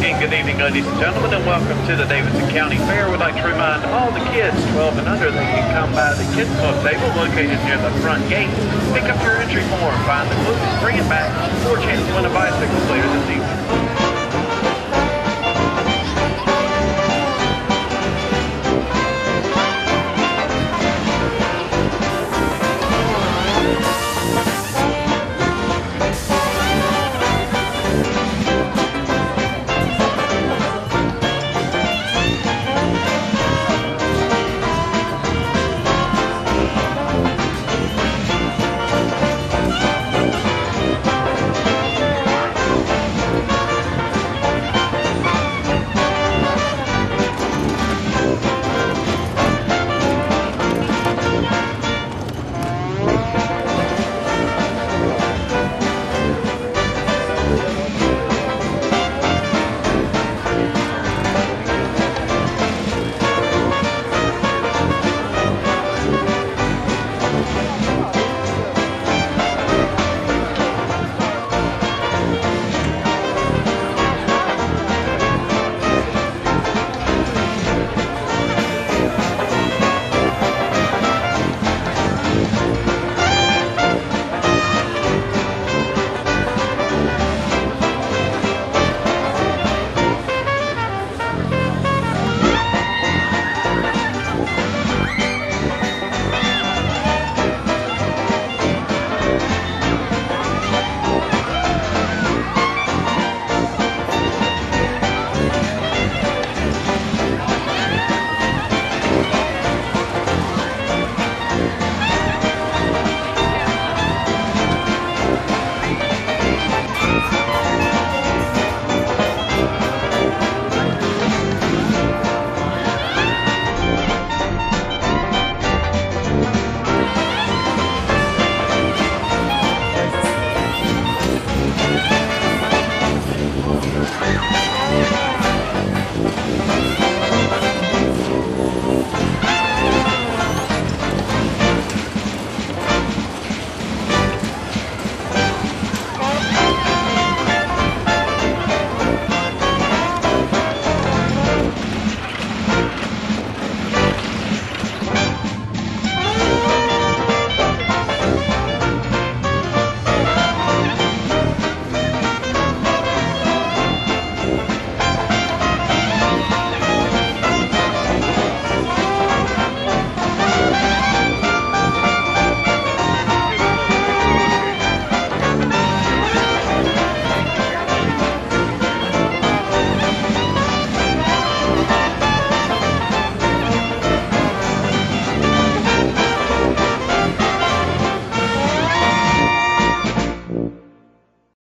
And good evening, ladies and gentlemen, and welcome to the Davidson County Fair. We'd like to remind all the kids 12 and under that you can come by the Kids Club table located near the front gate. Pick up your entry form, find the clues, bring it back, for a chance to win a bicycle later this evening. Yeah.